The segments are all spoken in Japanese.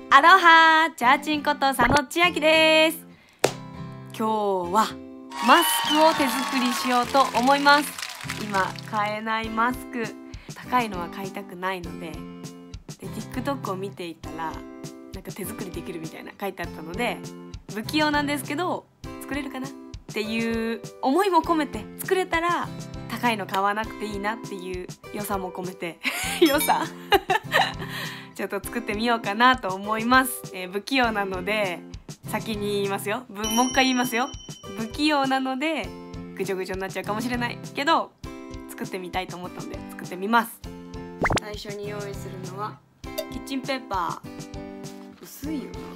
アロハー、チャーチンこと佐野千秋です。今日はマスクを手作りしようと思います。今買えないマスク、高いのは買いたくないので、TikTok を見ていたらなんか手作りできるみたいな書いてあったので、不器用なんですけど作れるかなっていう思いも込めて、作れたら高いの買わなくていいなっていう良さも込めて良さちょっと作ってみようかなと思います。不器用なので先に言いますよ。もう一回言いますよ。不器用なのでぐちょぐちょになっちゃうかもしれないけど、作ってみたいと思ったので作ってみます。最初に用意するのはキッチンペーパー。薄いよな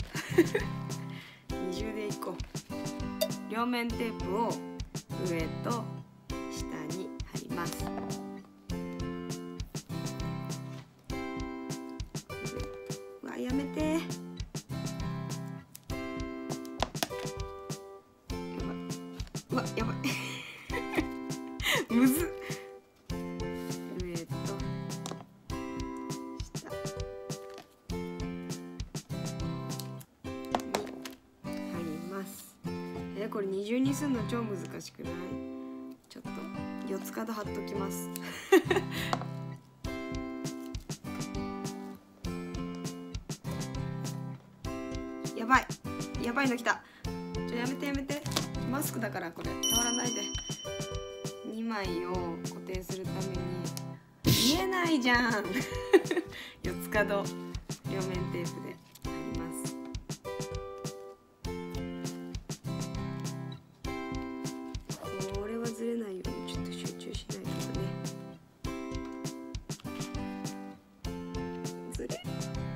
二重でいこう。両面テープを上と下に貼ります。うわ、やめて。うわ、やばいむずっ。上と下に貼ります。これ二重にするの超難しくない？ちょっと四つ角貼っときますやばい、やばいの来た。やめてやめて。マスクだからこれ触らないで。2枚を固定するために見えないじゃん四つ角両面テープで貼ります。これはずれないようにちょっと集中しないとね。ずれ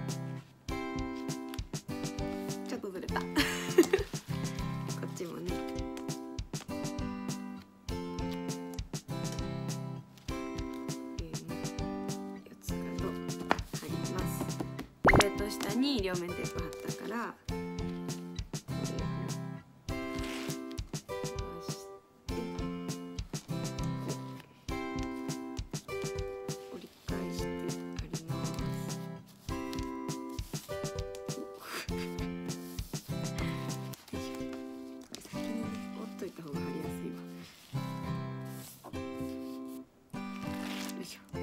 ちょっとずれたこっちもね。上と下に両面テープ貼ったから、これを回して折り返して貼ります。先にね折っといた方が貼りやすいわ。よいしょ。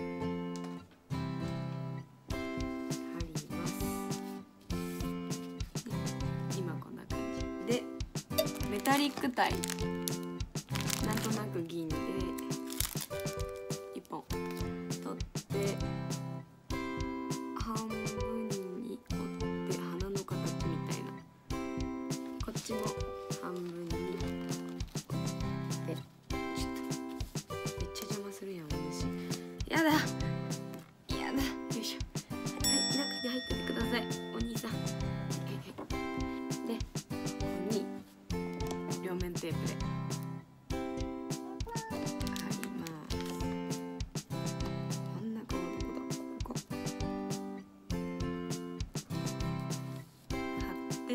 メタリック体、なんとなく銀で1本取って半分に折って花の形みたいな、こっちも半分に折って、ちょっとめっちゃ邪魔するやん私。やだやだ、よいしょ。はい、中に入っててくださいお兄さん。で両面テープで貼ります。真ん中はどこだ？ここ貼って、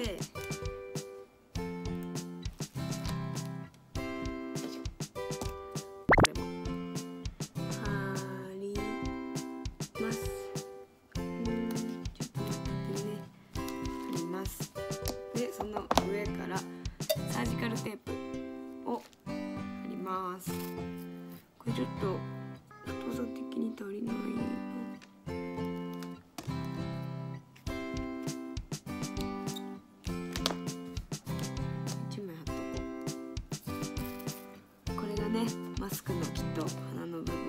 これも貼ります。ちょっと待ってね。貼ります。でその上からサージカルテープを貼ります。これちょっと太さ的に足りない。1枚貼っとこう。これがね、マスクのきっと鼻の部分だよ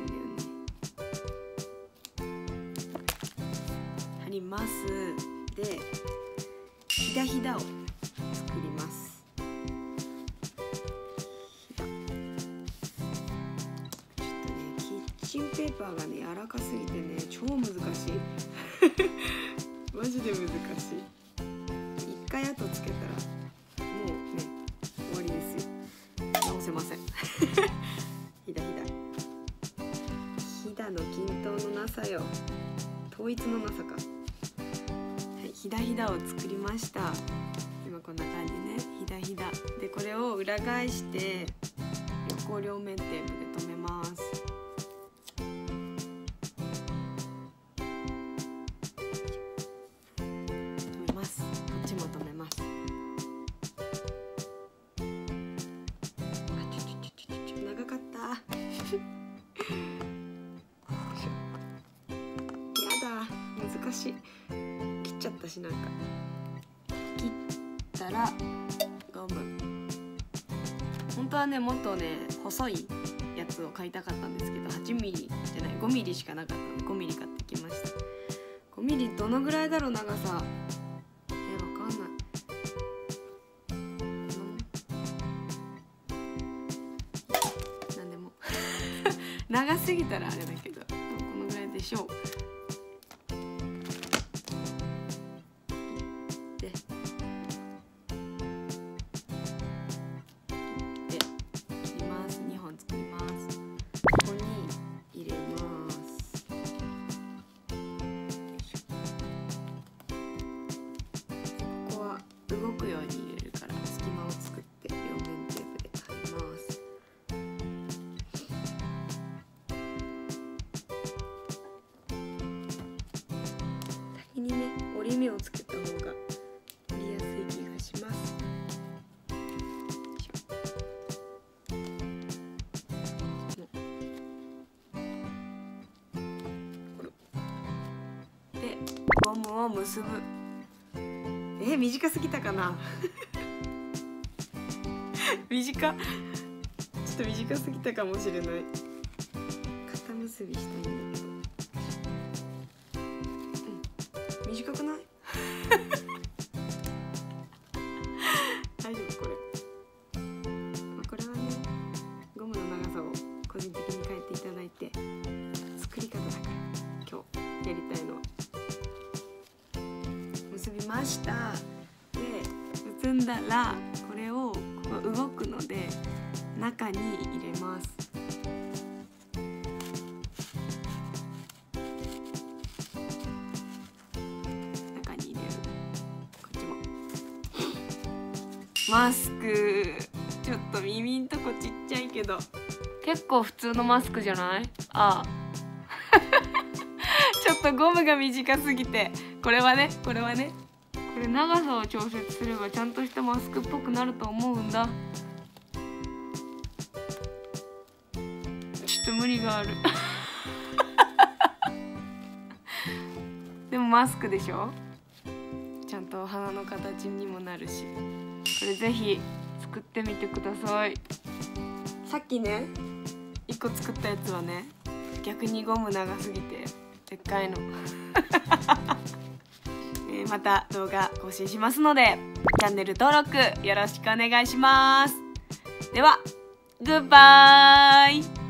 ね。貼ります。で、ひだひだを作ります。キッチンペーパーがね柔らかすぎてね超難しいマジで難しい。一回跡つけたらもうね終わりですよ。直せませんひだの均等のなさよ。統一のなさか。はい、ひだを作りました。今こんな感じね。ひだでこれを裏返して横両面テープで留めます。 切っちゃったし、なんか切ったらゴム、本当はねもっとね細いやつを買いたかったんですけど、8ミリじゃない、5ミリしかなかったので5ミリ買ってきました。5ミリどのぐらいだろう、長さ。わかんない。なんでも長すぎたらあれだけど、このぐらいでしょう。で切ります。2本作ります。ここに入れます。ここは動くように入れるから隙間を作って両面テープで貼ります。先にね折り目をつけた方が折りやすい気がします。でゴムを結ぶ。短すぎたかなちょっと短すぎたかもしれない。肩結びしたいんだけど、短くない大丈夫これ。これはねゴムの長さを個人的に変えていただいて、作り方だから今日やりたいのは。結びました。で結んだらこれを動くので中に入れます。中に入れる。こっちもマスク、ちょっと耳んとこちっちゃいけど結構普通のマスクじゃない？ああちょっとゴムが短すぎて、これ長さを調節すればちゃんとしたマスクっぽくなると思うんだ。ちょっと無理があるでもマスクでしょ、ちゃんと鼻の形にもなるし、これぜひ作ってみてください。さっきね1個作ったやつはね逆にゴム長すぎてでっかいのまた動画更新しますのでチャンネル登録よろしくお願いします。ではグッバイ。